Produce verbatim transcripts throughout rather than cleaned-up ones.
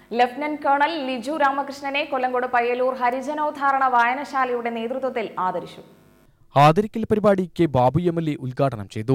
Lieutenant colonel Liju രാമകൃഷ്ണനെ കൊല്ലങ്കോട് പയ്യലൂർ ഹരിജനോദ്ധാരണ വായനശാലയുടെ നേതൃത്വത്തിൽ ആദരിച്ചു. ആദരിക്കൽ പരിപാടി K Babu M L A ഉദ്ഘാടനം ചെയ്തു.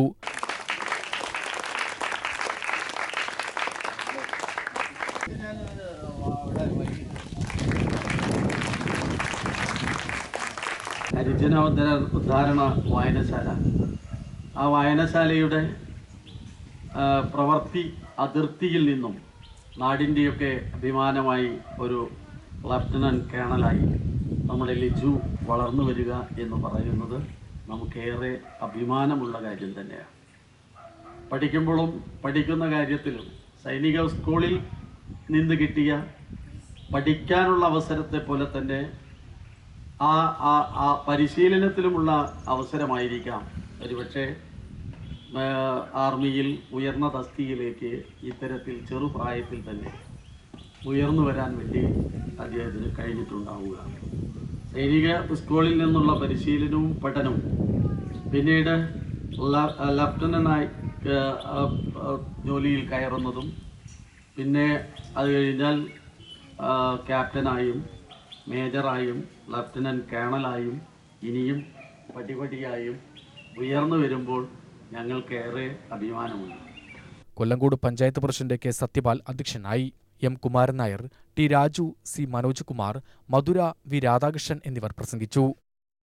ഹരിജനോദ്ധാരണ വായനശാല ആ വായനശാലയുടെ പ്രവൃത്തി അതിർത്തിയിൽ നിന്നും നാടിൻ്റെയൊക്കെ അഭിമാനമായി ഒരു ലഫ്റ്റനന്റ് കേണലായി നമ്മുടെ ലിജു വളർന്നു വരിക എന്ന് പറയുന്നത് നമുക്കേറെ അഭിമാനമുള്ള കാര്യം തന്നെയാണ്. പഠിക്കുമ്പോഴും പഠിക്കുന്ന കാര്യത്തിലും സൈനിക സ്കൂളിൽ നിന്ന് കിട്ടിയ പഠിക്കാനുള്ള അവസരത്തെ പോലെ തന്നെ ആ ആ ആ പരിശീലനത്തിലുമുള്ള അവസരമായിരിക്കാം ഒരുപക്ഷെ ആർമിയിൽ ഉയർന്ന തസ്തികയിലേക്ക് ഇത്തരത്തിൽ ചെറുപ്രായത്തിൽ തന്നെ ഉയർന്നു വരാൻ വേണ്ടി അദ്ദേഹത്തിന് കഴിഞ്ഞിട്ടുണ്ടാവുക. സൈനിക സ്കൂളിൽ നിന്നുള്ള പരിശീലനവും പഠനവും പിന്നീട് ലഫ്റ്റനൻ്റായി ജോലിയിൽ കയറുന്നതും പിന്നെ അത് കഴിഞ്ഞാൽ ക്യാപ്റ്റനായും മേജറായും ലഫ്റ്റനന്റ് കേണലായും ഇനിയും പടിപടിയായും ഉയർന്നു വരുമ്പോൾ ഞങ്ങൾക്കേറെ അഭിമാനമുണ്ട്. കൊല്ലങ്കോട് പഞ്ചായത്ത് പ്രസിഡന്റ് കെ സത്യപാൽ അധ്യക്ഷനായി. M Kumaran Nair, T Raju, C Manoj Kumar, Madhura, V Radhakrishnan എന്നിവർ പ്രസംഗിച്ചു.